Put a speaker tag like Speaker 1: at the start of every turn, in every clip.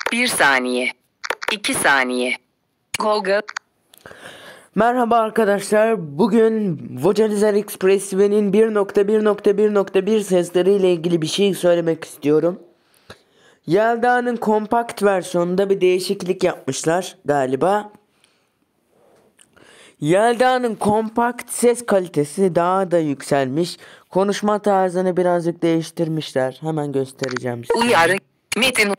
Speaker 1: 1 saniye. 2 saniye. Google.
Speaker 2: Merhaba arkadaşlar. Bugün Vocalizer Expressive'nin 1.1.1.1 sesleriyle ilgili bir şey söylemek istiyorum. Yelda'nın kompakt versiyonunda bir değişiklik yapmışlar galiba. Yelda'nın kompakt ses kalitesi daha da yükselmiş. Konuşma tarzını birazcık değiştirmişler. Hemen göstereceğim size.
Speaker 1: Uyarı. Metin.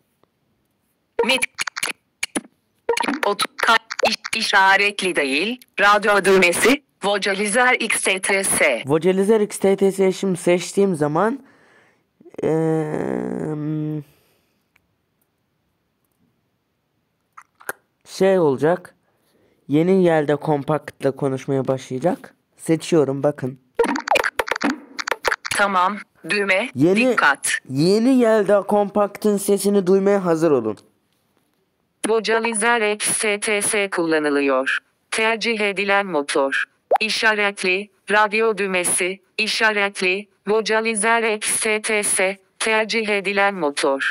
Speaker 1: İşaretli değil. Radyo düğmesi. Vocalizer XTTS.
Speaker 2: Vocalizer XTTS'yi şimdi seçtiğim zaman şey olacak. Yeni Yelda kompaktle konuşmaya başlayacak. Seçiyorum, bakın.
Speaker 1: Tamam. Düğme. Dikkat.
Speaker 2: Yeni Yelda kompaktın sesini duymaya hazır olun.
Speaker 1: Vocalizer XTTS kullanılıyor. Tercih edilen motor. İşaretli. Radyo düğmesi. İşaretli. Vocalizer XTTS. Tercih edilen motor.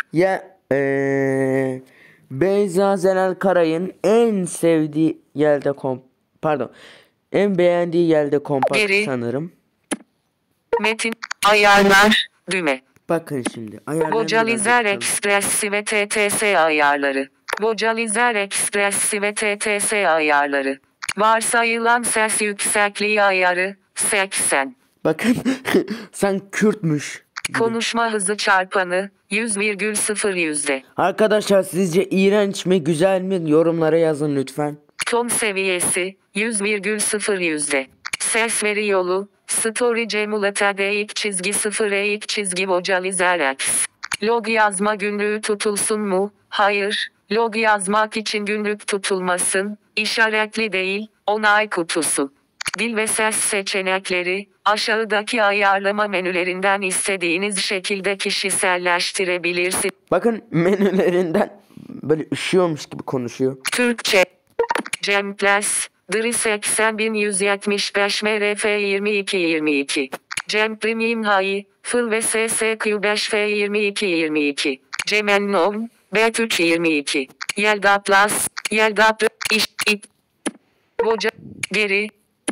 Speaker 2: Beyza Zenel Karay'ın en sevdiği Yelda en beğendiği Yelda kompakt sanırım.
Speaker 1: Metin. Ayarlar. Düğme.
Speaker 2: Bakın şimdi. Ayarlarını
Speaker 1: Vocalizer Expressive TTS ayarları. Vocalizer Expressive TTS ayarları. Varsayılan ses yüksekliği ayarı 80.
Speaker 2: Bakın sen Kürtmüş.
Speaker 1: Konuşma hızı çarpanı 100,0 yüzde.
Speaker 2: Arkadaşlar sizce iğrenç mi güzel mi yorumlara yazın lütfen.
Speaker 1: Ton seviyesi 100,0 yüzde. Ses veri yolu Storage Emulator -0 Vocalizer X. Log yazma günlüğü tutulsun mu? Hayır. Log yazmak için günlük tutulmasın. İşaretli değil. Onay kutusu. Dil ve ses seçenekleri aşağıdaki ayarlama menülerinden istediğiniz şekilde kişiselleştirebilirsiniz.
Speaker 2: Bakın menülerinden böyle üşüyormuş gibi konuşuyor.
Speaker 1: Türkçe. Cemples. Dri 80175 MRF 2222. Cem Premium High. Full ve SSQ5F 2222. Cemennom. B3 22. Yelda Plus. Yelda iş ip. Voca. Geri.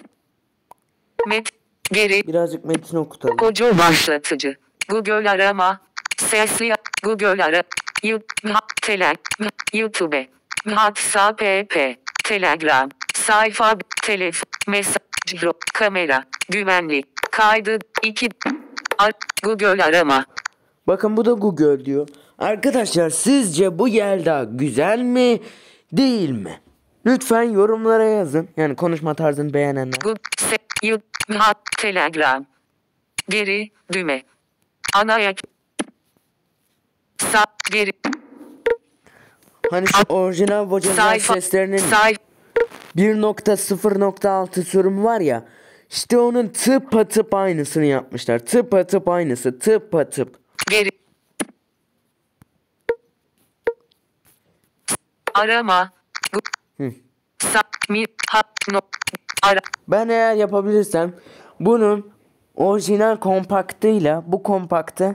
Speaker 1: Geri.
Speaker 2: Birazcık metin okutalım.
Speaker 1: Koca başlatıcı. Google arama. Sesli. Google ara. YouTube. WhatsApp. Telegram. Sayfa. Telefon. Mesaj. Kamera. Güvenlik. Kaydı. 2. Google arama.
Speaker 2: Bakın bu da Google diyor. Arkadaşlar sizce bu Yelda güzel mi değil mi? Lütfen yorumlara yazın. Yani konuşma tarzını beğenenler.
Speaker 1: Telegram. Geri. Düğme. Ana geri.
Speaker 2: Hani şu orijinal Vocalizer seslerinin 1.0.6 sürümü var ya. İşte onun tıpatıp aynısını yapmışlar. Tıpatıp aynısı. Tıpatıp.
Speaker 1: Geri. Arama.
Speaker 2: Ben eğer yapabilirsem bunun orijinal kompaktıyla bu kompaktı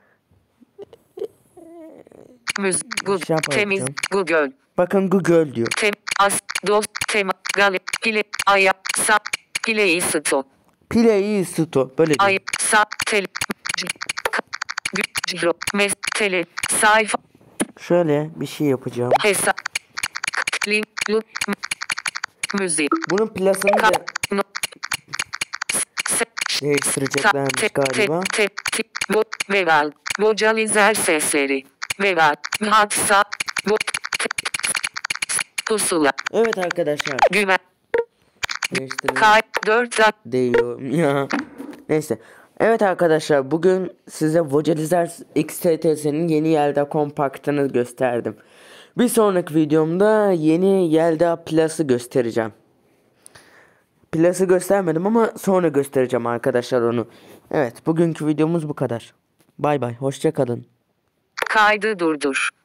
Speaker 1: temiz Google.
Speaker 2: Bakın Google diyor.
Speaker 1: Play Store.
Speaker 2: Play Store böyle diyor.
Speaker 1: Sayfa.
Speaker 2: Şöyle bir şey yapacağım.
Speaker 1: Müzik.
Speaker 2: Bunun plasını da değiştireceklermiş galiba.
Speaker 1: Veval. Vocalizer sesleri. Veval. WhatsApp. Pusula.
Speaker 2: Evet arkadaşlar.
Speaker 1: Güven.
Speaker 2: Değiştirelim.
Speaker 1: 4
Speaker 2: Değiyor ya. Neyse. Evet arkadaşlar, bugün size Vocalizer XTTS'nin yeni Yelda kompaktını gösterdim. Bir sonraki videomda yeni Yelda Plus'ı göstereceğim. Plus'ı göstermedim ama sonra göstereceğim arkadaşlar onu. Evet, bugünkü videomuz bu kadar. Bay bay, hoşça kalın.
Speaker 1: Kaydı durdur.